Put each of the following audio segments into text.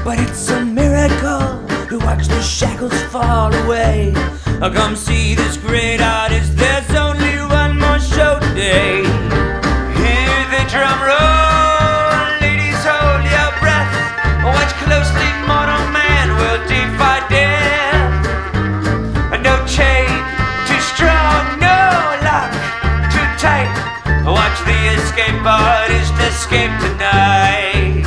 but it's a miracle to watch the shackles fall away. Come see this great artist, there's only one more show today. Hear the drum roll, ladies hold your breath. Watch closely, mortal man will defy death. No chain too strong, no lock too tight. Watch the escape artist escape tonight.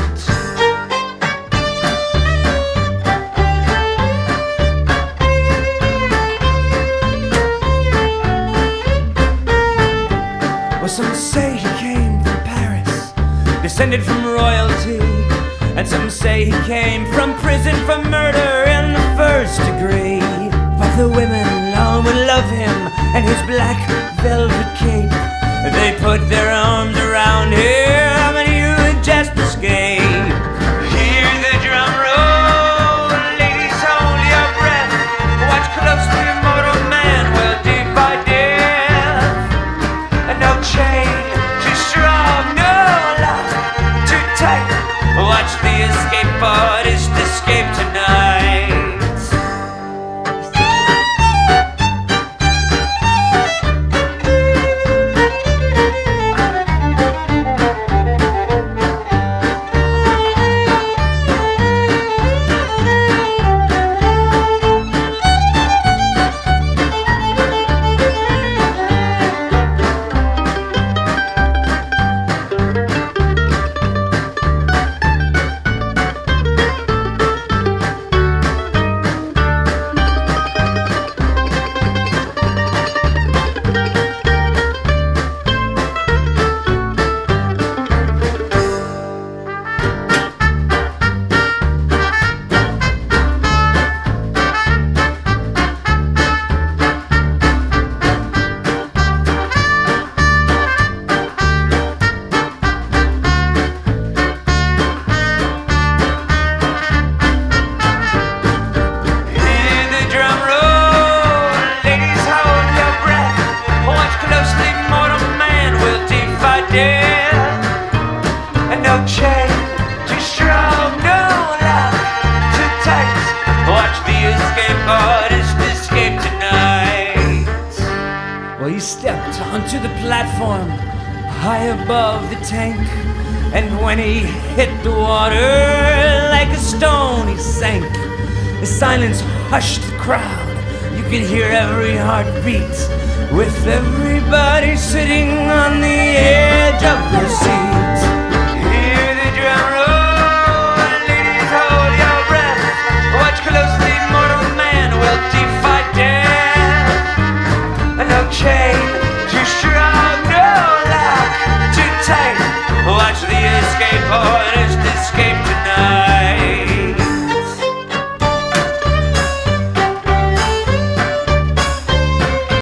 Well, some say he came from Paris, descended from royalty, and some say he came from prison for murder in the first degree. But the women all would love him and his black velvet cape. They put their arms around him and he would just escape. Hear the drum roll, ladies hold your breath. Watch closely, mortal man will defy death. No chain too strong, no lock too tight. Watch the escape artist escape tonight. No chain too strong, no lock too tight. Watch the escape artist escape tonight. Well, he stepped onto the platform high above the tank, and when he hit the water like a stone he sank. The silence hushed the crowd. You could hear every heartbeat, with everybody sitting on the edge